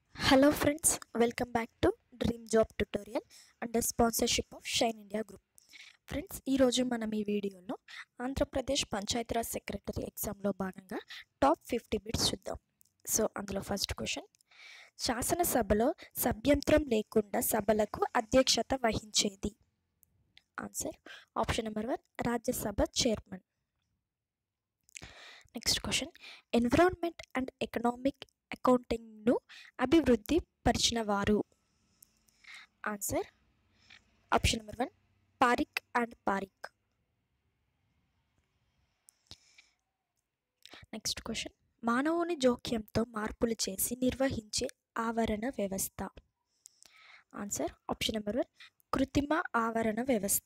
Hello friends, welcome back to Dream Job Tutorial under sponsorship of Shine India Group. Friends ఈరోజు మనం ఈ వీడియోలో Andhra Pradesh Panchayati Raj secretary ఎగ్జామ్లో భాగంగా టాప్ 50 బిట్స్ చూద్దాం. సో అందులో ఫస్ట్ క్వశ్చన్, శాసనసభలో సభ్యంత్రం లేకుండా సభలకు అధ్యక్షత వహించేది? Answer option number 1 Rajya Sabha chairman. Next question, environment and economic అకౌంటింగ్ను అభివృద్ధి పరిచిన వారు? Answer option number 1 Parikh and Parikh. Next question, మానవుని జోక్యంతో మార్పులు చేసి నిర్వహించే ఆవరణ వ్యవస్థ? ఆన్సర్ ఆప్షన్ నెంబర్ 1 కృత్రిమ ఆవరణ వ్యవస్థ.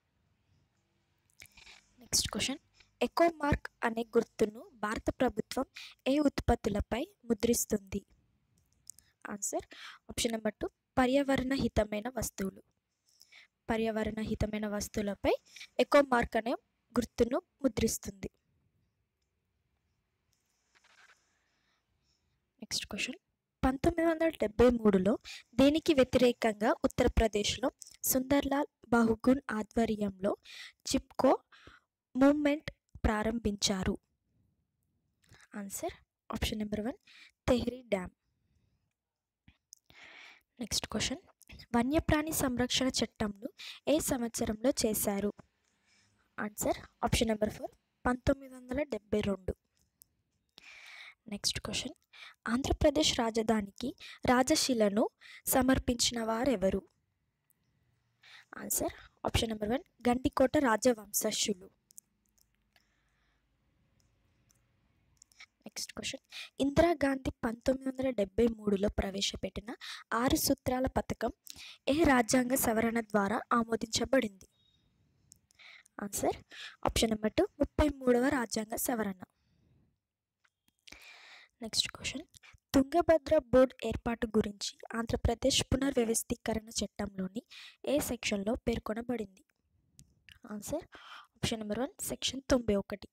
నెక్స్ట్ క్వశ్చన్, ఎకోమార్క్ అనే గుర్తును భారత ప్రభుత్వం ఏ ఉత్పత్తులపై ముద్రిస్తుంది? ఆన్సర్ ఆప్షన్ నెంబర్ 2 పర్యావరణ హితమైన వస్తువులు. పర్యావరణ హితమైన వస్తువులపై ఎకోమార్క్ అనే గుర్తును ముద్రిస్తుంది. నెక్స్ట్ క్వశ్చన్, 1973లో దేనికి వ్యతిరేకంగా ఉత్తరప్రదేశ్లో సుందర్లాల్ బహుగున్ ఆధ్వర్యంలో చిప్కో మూవ్మెంట్ ప్రారంభించారు? Answer option number 1 Tehri dam. Next question, వన్యప్రాణి సంరక్షణ చట్టంను ఏ సంవత్సరంలో చేశారు? Answer option number 4 1972. Next question, Andhra Pradesh రాజధానికి రాజశిలను సమర్పించిన వారెవరు? ఆన్సర్ ఆప్షన్ నెంబర్ 1 గండికోట రాజవంశస్థులు. నెక్స్ట్ క్వశ్చన్, ఇందిరాగాంధీ 1973లో ప్రవేశపెట్టిన 6 సూత్రాల పథకం ఏ రాజ్యాంగ సవరణ ద్వారా ఆమోదించబడింది? ఆన్సర్ ఆప్షన్ నెంబర్ 2 33వ రాజ్యాంగ సవరణ. నెక్స్ట్ క్వశ్చన్, తుంగభద్ర బోర్డు ఏర్పాటు గురించి ఆంధ్రప్రదేశ్ పునర్వ్యవస్థీకరణ చట్టంలోని ఏ సెక్షన్లో పేర్కొనబడింది? Answer option number 1 section 91.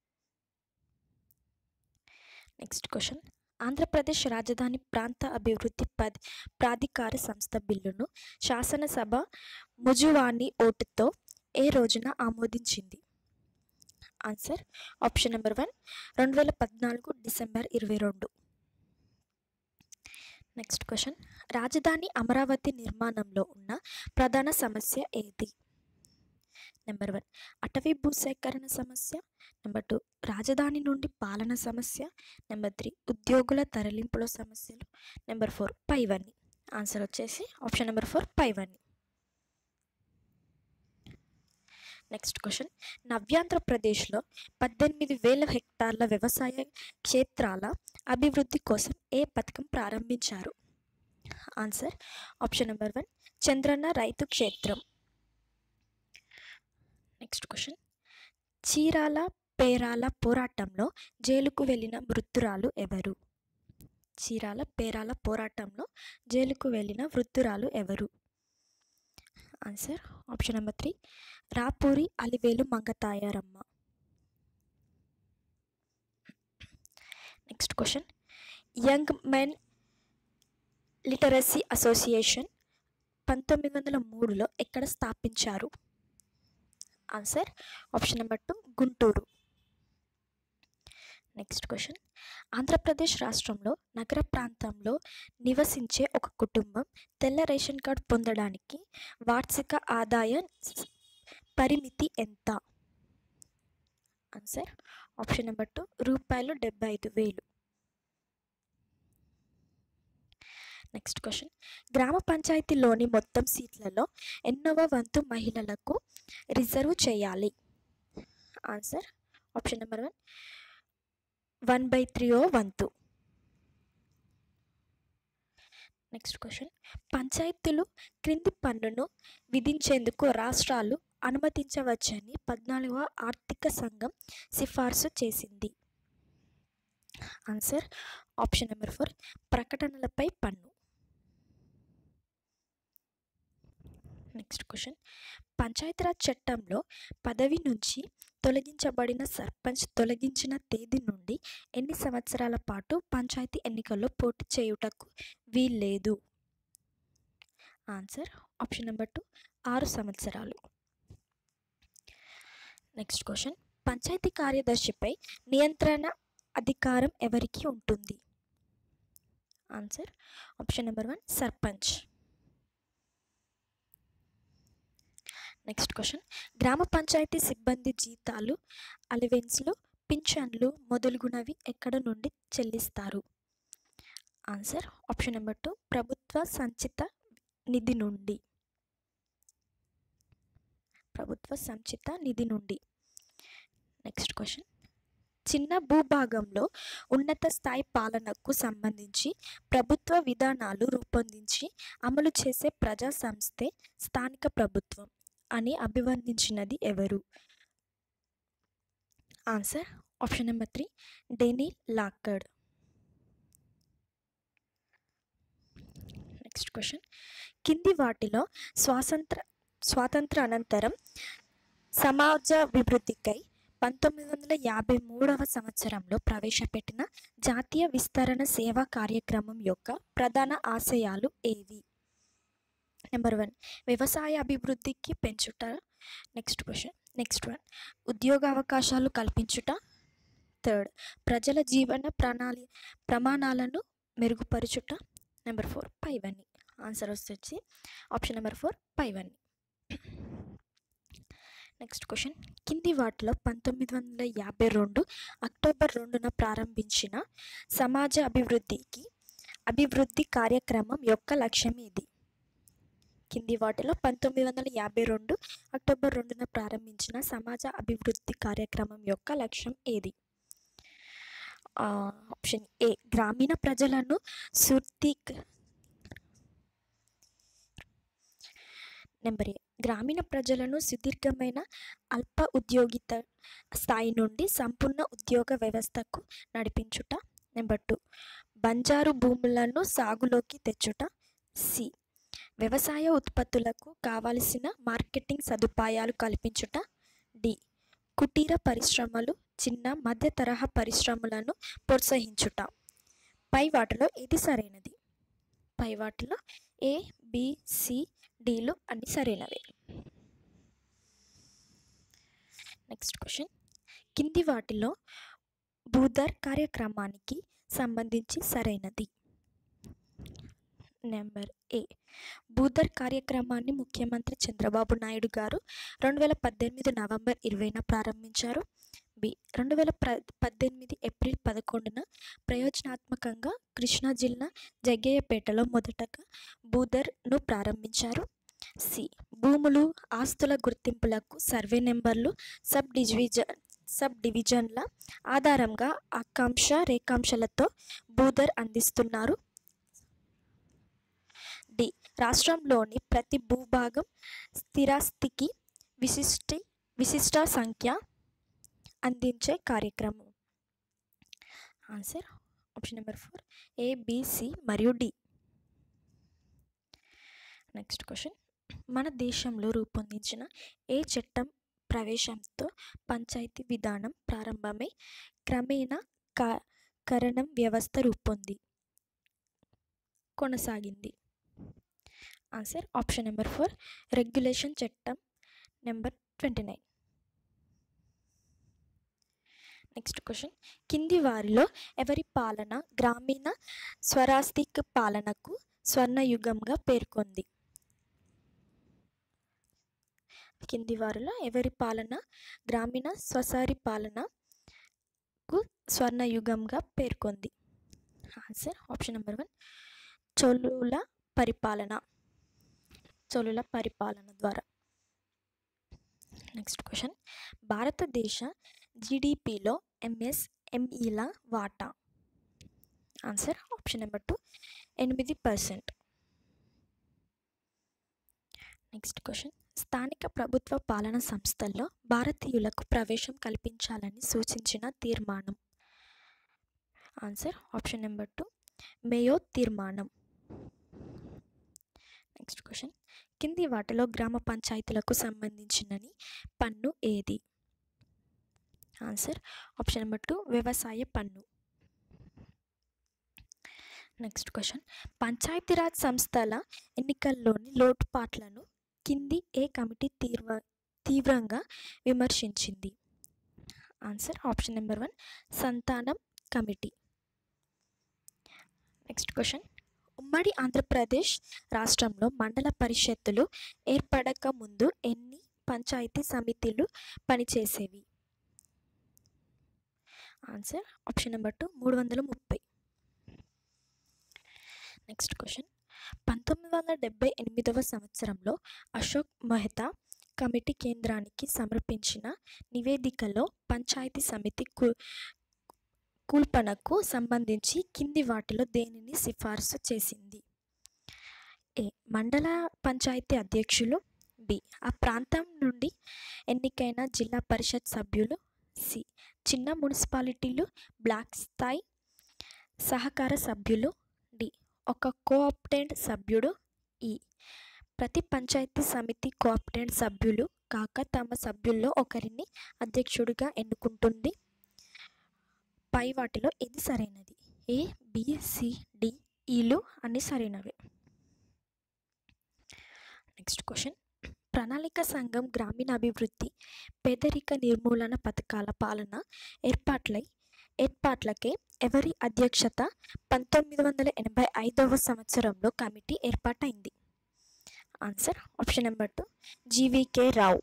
Next question, Andhra Pradesh రాజధాని ప్రాంత అభివృద్ధి ప్రాధికార సంస్థ బిల్లును శాసనసభ ముజువాణి ఓటుతో ఏ రోజున ఆమోదించింది? Answer option number 1 2014 December 22. Next question, రాజధాని అమరావతి నిర్మాణంలో ఉన్న ప్రధాన సమస్య ఏది? నెంబర్ 1 అటవీ భూసేకరణ సమస్య. నెంబర్ 2 రాజధాని నుండి పాలన సమస్య. నెంబర్ 3 ఉద్యోగుల తరలింపుల సమస్యలు. నెంబర్ 4 పైవన్నీ. ఆన్సర్ వచ్చేసి ఆప్షన్ నెంబర్ 4 పైవన్నీ. నెక్స్ట్ క్వశ్చన్, నవ్యాంధ్రప్రదేశ్లో 18,000 హెక్టార్ల వ్యవసాయ క్షేత్రాల అభివృద్ధి కోసం ఏ పథకం ప్రారంభించారు? ఆన్సర్ ఆప్షన్ నెంబర్ 1 చంద్రన్న రైతు క్షేత్రం. నెక్స్ట్ క్వశ్చన్, చీరాల పేరాల పోరాటంలో జైలుకు వెళ్ళిన వృద్ధురాలు ఎవరు? చీరాల పేరాల పోరాటంలో జైలుకు వెళ్ళిన వృద్ధురాలు ఎవరు? Answer option number 3 Rapuri Alivelu Mangatayaramma. Next question, young men literacy association 1903లో ఎక్కడ స్థాపించారు? Answer option number 2 Guntur. Next question, Andhra Pradesh రాష్ట్రంలో నగర ప్రాంతంలో నివసించే ఒక కుటుంబం తెల్ల రేషన్ కార్డు పొందడానికి వార్షిక ఆదాయ పరిమితి ఎంత? ఆన్సర్ ఆప్షన్ నెంబర్ 2 రూపాయలు 75,000. నెక్స్ట్ క్వశ్చన్, గ్రామ పంచాయతీలోని మొత్తం సీట్లలో ఎన్నవ వంతు మహిళలకు రిజర్వ్ చేయాలి? ఆన్సర్ ఆప్షన్ నెంబర్ 1 1/3 వంతు. నెక్స్ట్ క్వశ్చన్, పంచాయతీలు క్రింది పన్నును విధించేందుకు రాష్ట్రాలు అనుమతించవచ్చని 14వ ఆర్థిక సంఘం సిఫార్సు చేసింది? ఆన్సర్ ఆప్షన్ నెంబర్ 4 ప్రకటనలపై పన్ను. నెక్స్ట్ క్వశ్చన్, పంచాయతీరాజ్ చట్టంలో పదవి నుంచి తొలగించబడిన సర్పంచ్ తొలగించిన తేదీ నుండి ఎన్ని సంవత్సరాల పాటు పంచాయతీ ఎన్నికల్లో పోటీ చేయుటకు వీల్లేదు. ఆన్సర్ ఆప్షన్ నెంబర్ 2 6 సంవత్సరాలు. నెక్స్ట్ క్వశ్చన్, పంచాయతీ కార్యదర్శిపై నియంత్రణ అధికారం ఎవరికి ఉంటుంది? Answer option number 1 sarpanch. Next question, గ్రామ పంచాయతీ సిబ్బంది జీతాలు, అలవెన్స్లు, పింఛన్లు మొదలుగునవి ఎక్కడ నుండి చెల్లిస్తారు? ఆన్సర్ ఆప్షన్ నెంబర్ 2 ప్రభుత్వ సంచిత నిధి నుండి. ప్రభుత్వ సంచిత నిధి నుండి. నెక్స్ట్ క్వశ్చన్, చిన్న భూభాగంలో ఉన్నత స్థాయి పాలనకు సంబంధించి ప్రభుత్వ విధానాలు రూపొందించి అమలు చేసే ప్రజా సంస్థే స్థానిక ప్రభుత్వం అని అభివర్ణించినది ఎవరు? Answer option number 3 Daniel Lockard. Next question, కింది వాటిలో స్వాతంత్ర అనంతరం సమాజాభివృద్ధికై 1953వ సంవత్సరంలో ప్రవేశపెట్టిన జాతీయ విస్తరణ సేవా కార్యక్రమం యొక్క ప్రధాన ఆశయాలు ఏవి? నెంబర్ 1 వ్యవసాయ అభివృద్ధికి పెంచుట. నెక్స్ట్ వన్ ఉద్యోగ అవకాశాలు కల్పించుట. థర్డ్ ప్రజల జీవన ప్రమాణాలను మెరుగుపరచుట. నెంబర్ 4 పైవన్నీ. ఆన్సర్ వచ్చి ఆప్షన్ నెంబర్ 4 పైవన్నీ. నెక్స్ట్ క్వశ్చన్, కింది వాటిలో 1952 అక్టోబర్ 2న ప్రారంభించిన సమాజ అభివృద్ధి కార్యక్రమం యొక్క లక్ష్యం ఏది? కింది వాటిలో 1952 అక్టోబర్ 2న ప్రారంభించిన సమాజ అభివృద్ధి కార్యక్రమం యొక్క లక్ష్యం ఏది? ఆప్షన్ ఏ గ్రామీణ ప్రజలను నెంబర్ ఏ గ్రామీణ ప్రజలను సుదీర్ఘమైన అల్ప ఉద్యోగిత స్థాయి నుండి సంపూర్ణ ఉద్యోగ వ్యవస్థకు నడిపించుట. నెంబర్ 2 బంజారు భూములను సాగులోకి తెచ్చుట. సి వ్యవసాయ ఉత్పత్తులకు కావలసిన మార్కెటింగ్ సదుపాయాలు కల్పించుట. డి కుటీర పరిశ్రమలు, చిన్న మధ్య తరహా పరిశ్రమలను ప్రోత్సహించుట. పై వాటిలో ఏది సరైనది? పై వాటిలో ఏ, బి, సి, డీలు అన్ని సరైనవే. నెక్స్ట్ క్వశ్చన్, కింది వాటిలో భూధర్ కార్యక్రమానికి సంబంధించి సరైనది? నెంబర్ ఏ భూధర్ కార్యక్రమాన్ని ముఖ్యమంత్రి చంద్రబాబు నాయుడు గారు 2018 నవంబర్ 20న ప్రారంభించారు. బి 2018 ఏప్రిల్ 11న ప్రయోజనాత్మకంగా కృష్ణా జిల్లా జగ్గయ్యపేటలో మొదటగా భూధర్ను ప్రారంభించారు. సి భూములు, ఆస్తుల గుర్తింపులకు సర్వే నెంబర్లు, సబ్ డివిజన్ల ఆధారంగా అక్షాంశ రేఖాంశాలతో భూధర్ అందిస్తున్నారు. డి రాష్ట్రంలోని ప్రతి భూభాగం స్థిరాస్తికి విశిష్ట సంఖ్య అందించే కార్యక్రమం. Answer option number 4 A, B, C మరియు డి. నెక్స్ట్ క్వశ్చన్, మన దేశంలో రూపొందించిన ఏ చట్టం ప్రవేశంతో పంచాయతీ విధానం ప్రారంభమై క్రమేణా కరణం వ్యవస్థ కొనసాగింది? ఆన్సర్ ఆప్షన్ నెంబర్ 4 రెగ్యులేషన్ చట్టం నెంబర్ 29. నెక్స్ట్ క్వశ్చన్, కింది వారిలో ఎవరి పాలన గ్రామీణ స్వరాష్ట్రీక పాలనకు స్వర్ణయుగంగా పేర్కొంది? కింది వారిలో ఎవరి పాలన గ్రామీణ స్వసారి పాలనకు స్వర్ణయుగంగా పేర్కొంది? ఆన్సర్ ఆప్షన్ నెంబర్ 1 చోళుల పరిపాలన ద్వారా. నెక్స్ట్ క్వశ్చన్, భారతదేశ జీడిపిలో ఎంఎస్ఎంఈల వాటా? Answer option number 2 8%. Next question, స్థానిక ప్రభుత్వ పాలనా సంస్థల్లో భారతీయులకు ప్రవేశం కల్పించాలని సూచించిన తీర్మానం? ఆన్సర్ ఆప్షన్ నెంబర్ 2 మేయో తీర్మానం. నెక్స్ట్ క్వశ్చన్, కింది వాటిలో గ్రామ పంచాయతీలకు సంబంధించినని పన్ను ఏది? ఆన్సర్ ఆప్షన్ నెంబర్ 2 వ్యవసాయ పన్ను. నెక్స్ట్ క్వశ్చన్, పంచాయతీరాజ్ సంస్థల ఎన్నికల్లోని లోటుపాట్లను కింది ఏ కమిటీ తీవ్రంగా విమర్శించింది? ఆన్సర్ ఆప్షన్ నెంబర్ 1 సంతానం కమిటీ. నెక్స్ట్ క్వశ్చన్, ఉమ్మడి ఆంధ్రప్రదేశ్ రాష్ట్రంలో మండల పరిషత్తులు ఏర్పడక ముందు ఎన్ని పంచాయతీ సమితిలు పనిచేసేవి? Answer option number 2 330. Next question, 1978వ సంవత్సరంలో అశోక్ మెహతా కమిటీ కేంద్రానికి సమర్పించిన నివేదికలో పంచాయతీ సమితి కూల్పనకు సంబంధించి కింది వాటిలో దేనిని సిఫార్సు చేసింది? ఏ మండల పంచాయతీ అధ్యక్షులు, బి ఆ ప్రాంతం నుండి ఎన్నికైన జిల్లా పరిషత్ సభ్యులు, సి చిన్న మున్సిపాలిటీలు బ్లాక్ స్థాయి సహకార సభ్యులు, డి ఒక కోఆప్టెంట్ సభ్యుడు, ఈ ప్రతి పంచాయతీ సమితి కోఆప్టెంట్ సభ్యులు కాక తమ సభ్యుల్లో ఒకరిని అధ్యక్షుడిగా ఎన్నుకుంటుంది. పై వాటిలో ఏది సరైనది? ఏ బి సి డి ఈలు అన్ని సరైనవే. నెక్స్ట్ క్వశ్చన్, ప్రణాళిక సంఘం గ్రామీణాభివృద్ధి పేదరిక నిర్మూలన పథకాల పాలన ఏర్పాట్లకే ఎవరి అధ్యక్షత 1985వ సంవత్సరంలో కమిటీ ఏర్పాటైంది? Answer option number 2 G V K Rao.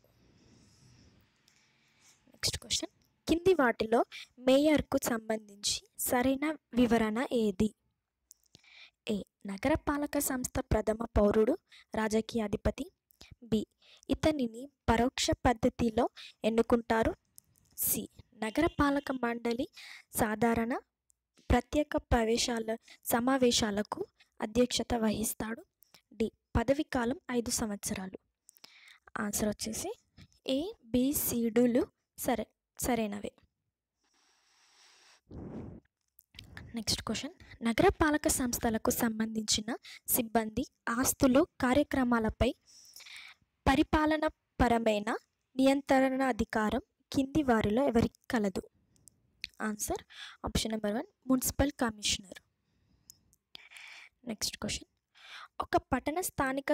Next question, కింది వాటిలో మేయర్కు సంబంధించి సరైన వివరణ ఏది? ఏ నగరపాలక సంస్థ ప్రథమ పౌరుడు రాజకీయ అధిపతి, బి ఇతనిని పరోక్ష పద్ధతిలో ఎన్నుకుంటారు, సి నగరపాలక మండలి సాధారణ ప్రత్యేక సమావేశాలకు అధ్యక్షత వహిస్తాడు, డి పదవి కాలం 5 సంవత్సరాలు. ఆన్సర్ వచ్చేసి ఏ బి సి డీలు సరైనవే. నెక్స్ట్ క్వశ్చన్, నగరపాలక సంస్థలకు సంబంధించిన సిబ్బంది ఆస్తులు కార్యక్రమాలపై పరిపాలనపరమైన నియంత్రణ అధికారం కింది వారిలో ఎవరికి కలదు? Answer option number 1 municipal commissioner. Next question, ఒక పట్టణ స్థానిక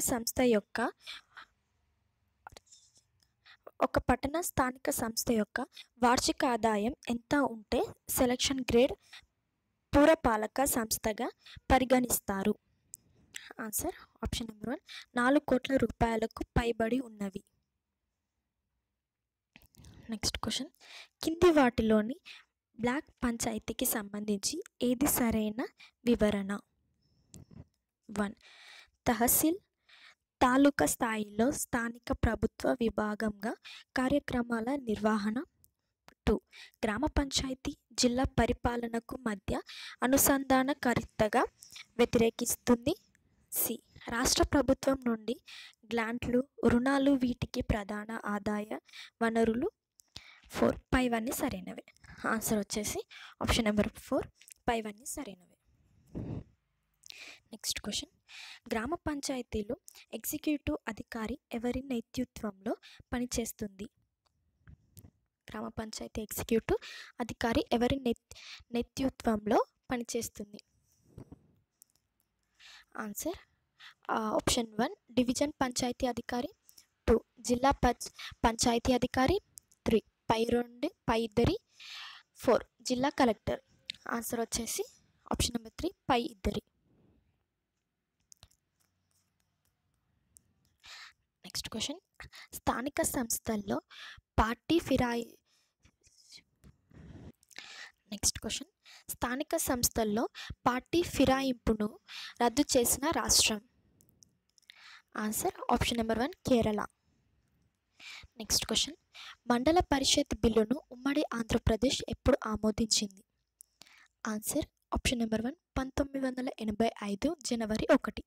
సంస్థ యొక్క వార్షిక ఆదాయం ఎంత ఉంటే సెలక్షన్ గ్రేడ్ పురపాలక సంస్థగా పరిగణిస్తారు? ఆన్సర్ ఆప్షన్ నెంబర్ 1 4 కోట్ల రూపాయలకు పైబడి ఉన్నవి. నెక్స్ట్ క్వశ్చన్, కింది వాటిలోని బ్లాక్ పంచాయతీకి సంబంధించి ఏది సరైన వివరణ? 1 తహసీల్ తాలూకా స్థాయిలో స్థానిక ప్రభుత్వ విభాగంగా కార్యక్రమాల నిర్వహణ, 2 గ్రామ పంచాయతీ జిల్లా పరిపాలనకు మధ్య అనుసంధానకర్తగా వ్యతిరేకిస్తుంది, సి రాష్ట్ర ప్రభుత్వం నుండి గ్రాంట్లు రుణాలు వీటికి ప్రధాన ఆదాయ వనరులు, 4 పైవన్నీ సరైనవే. ఆన్సర్ వచ్చేసి ఆప్షన్ నెంబర్ 4 పైవన్నీ సరైనవే. నెక్స్ట్ క్వశ్చన్, గ్రామ పంచాయతీలు ఎగ్జిక్యూటివ్ అధికారి ఎవరి నేతృత్వంలో పనిచేస్తుంది? గ్రామ పంచాయతీ ఎగ్జిక్యూటివ్ అధికారి ఎవరి నేతృత్వంలో పనిచేస్తుంది? ఆన్సర్ ఆప్షన్ 1 డివిజన్ పంచాయతీ అధికారి, 2 జిల్లా పంచాయతీ అధికారి, 3 పై ఇద్దరి, 4 జిల్లా కలెక్టర్. ఆన్సర్ వచ్చేసి ఆప్షన్ నెంబర్ 3 పై ఇద్దరి. నెక్స్ట్ క్వశ్చన్, స్థానిక సంస్థల్లో పార్టీ ఫిరాయింపును రద్దు చేసిన రాష్ట్రం? Answer option number 1 Kerala. Next question, Mandal Parishad బిల్లును ఉమ్మడి ఆంధ్రప్రదేశ్ ఎప్పుడు ఆమోదించింది? ఆన్సర్ ఆప్షన్ నెంబర్ 1 1985 జనవరి 1.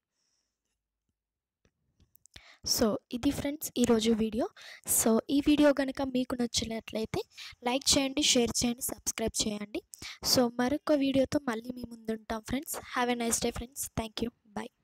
సో ఇది ఫ్రెండ్స్ ఈరోజు వీడియో. సో ఈ వీడియో కనుక మీకు నచ్చినట్లయితే లైక్ చేయండి, షేర్ చేయండి, సబ్స్క్రైబ్ చేయండి. సో మరొక వీడియోతో మళ్ళీ మీ ముందు ఉంటాం friends. Have a nice day friends. Thank you. Bye.